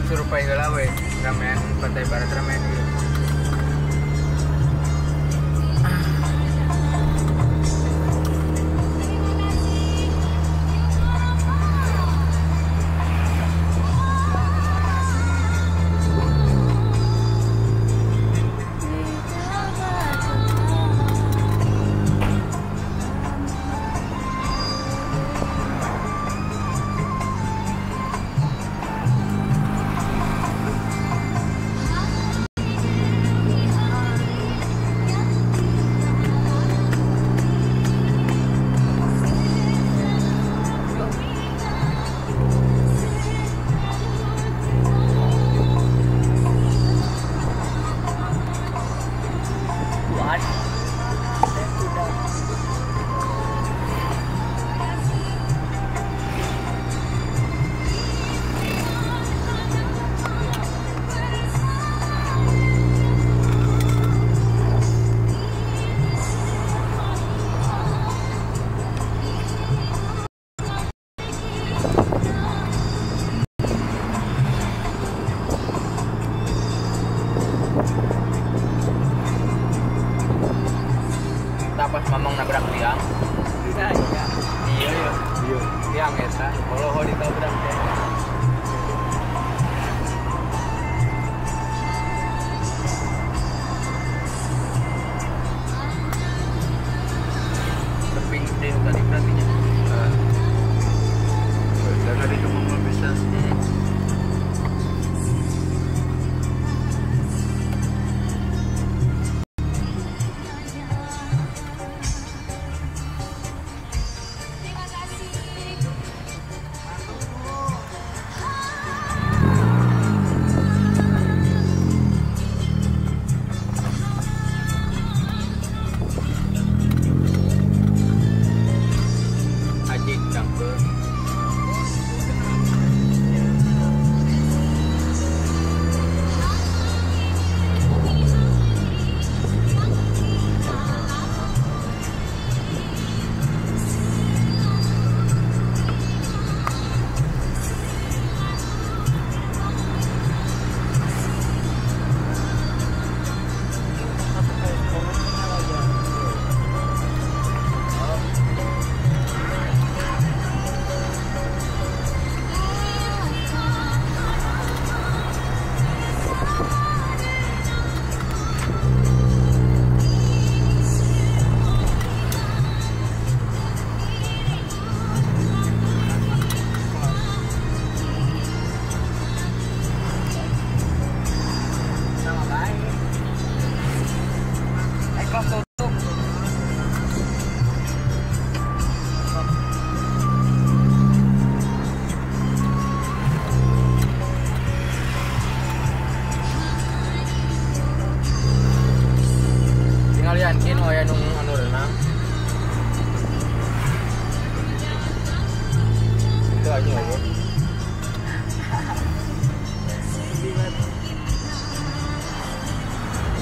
survei heula we ramean Pantai Barat ramean ieu. Pas mamang nabrak tiang. Iya, iya. Iya, iya. Iya. Tiang eta. Kalau ditabrak tiang. Teping gede tadi berartinya. Jangan didukung bisa. Yakin oh ya nung anu renang itu aja ya.